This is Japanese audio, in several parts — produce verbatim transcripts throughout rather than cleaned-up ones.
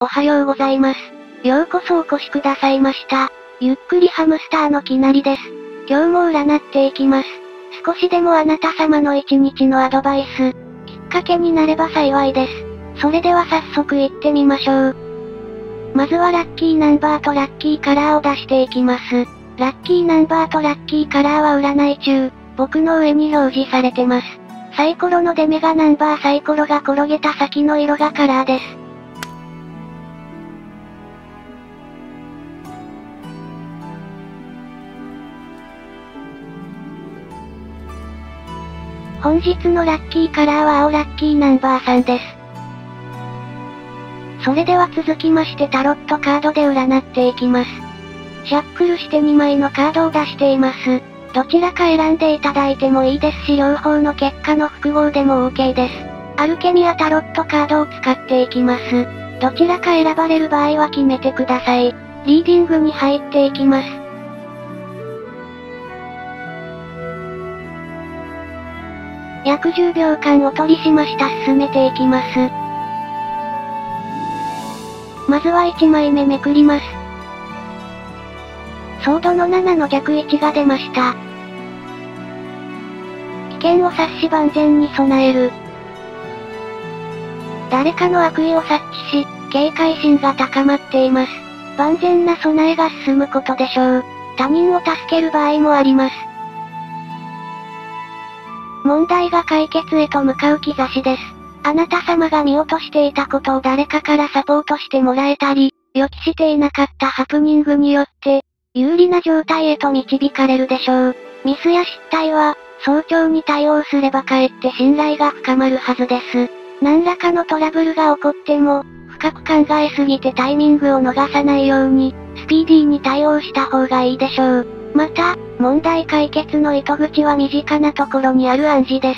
おはようございます。ようこそお越しくださいました。ゆっくりハムスターのきなりです。今日も占っていきます。少しでもあなた様の一日のアドバイス、きっかけになれば幸いです。それでは早速行ってみましょう。まずはラッキーナンバーとラッキーカラーを出していきます。ラッキーナンバーとラッキーカラーは占い中、僕の上に表示されてます。サイコロの出目がナンバー、サイコロが転げた先の色がカラーです。本日のラッキーカラーは青ラッキーナンバーさんです。それでは続きましてタロットカードで占っていきます。シャッフルしてにまいのカードを出しています。どちらか選んでいただいてもいいですし両方の結果の複合でも OK です。アルケミアタロットカードを使っていきます。どちらか選ばれる場合は決めてください。リーディングに入っていきます。約じゅうびょうかんお取りしました。進めていきます。まずはいちまいめめくります。ソードのななの逆位置が出ました。危険を察し万全に備える。誰かの悪意を察知し、警戒心が高まっています。万全な備えが進むことでしょう。他人を助ける場合もあります。問題が解決へと向かう兆しです。あなた様が見落としていたことを誰かからサポートしてもらえたり、予期していなかったハプニングによって、有利な状態へと導かれるでしょう。ミスや失態は、早朝に対応すればかえって信頼が深まるはずです。何らかのトラブルが起こっても、深く考えすぎてタイミングを逃さないように、スピーディーに対応した方がいいでしょう。また、問題解決の糸口は身近なところにある暗示です。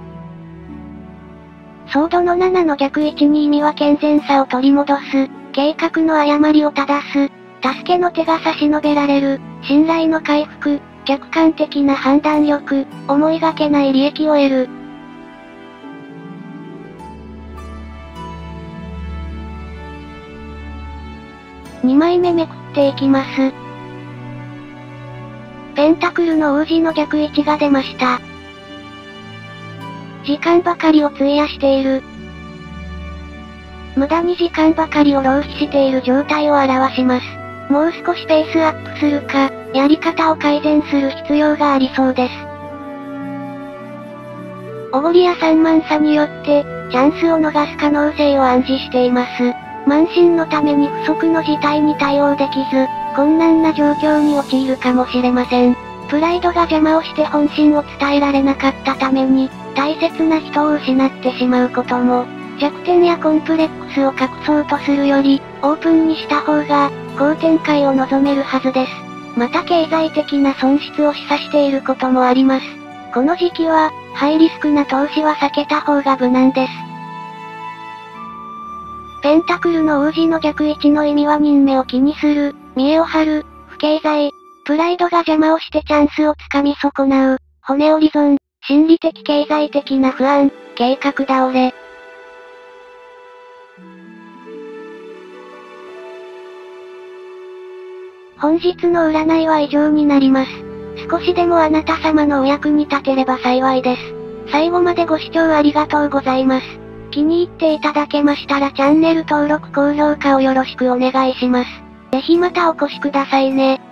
ソードのななの逆位置に意味は健全さを取り戻す、計画の誤りを正す、助けの手が差し伸べられる、信頼の回復、客観的な判断力、思いがけない利益を得る。にまいめめくっていきます。ペンタクルの王子の逆位置が出ました。時間ばかりを費やしている。無駄に時間ばかりを浪費している状態を表します。もう少しペースアップするか、やり方を改善する必要がありそうです。おごりや散漫さによって、チャンスを逃す可能性を暗示しています。慢心のために不測の事態に対応できず、困難な状況に陥るかもしれません。プライドが邪魔をして本心を伝えられなかったために、大切な人を失ってしまうことも、弱点やコンプレックスを隠そうとするより、オープンにした方が、好展開を望めるはずです。また経済的な損失を示唆していることもあります。この時期は、ハイリスクな投資は避けた方が無難です。ペンタクルの王子の逆位置の意味は人目を気にする、見栄を張る、不経済、プライドが邪魔をしてチャンスをつかみ損なう、骨折り損、心理的経済的な不安、計画倒れ。本日の占いは以上になります。少しでもあなた様のお役に立てれば幸いです。最後までご視聴ありがとうございます。気に入っていただけましたらチャンネル登録高評価をよろしくお願いします。ぜひまたお越しくださいね。